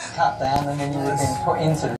cut down and then you would have been put into the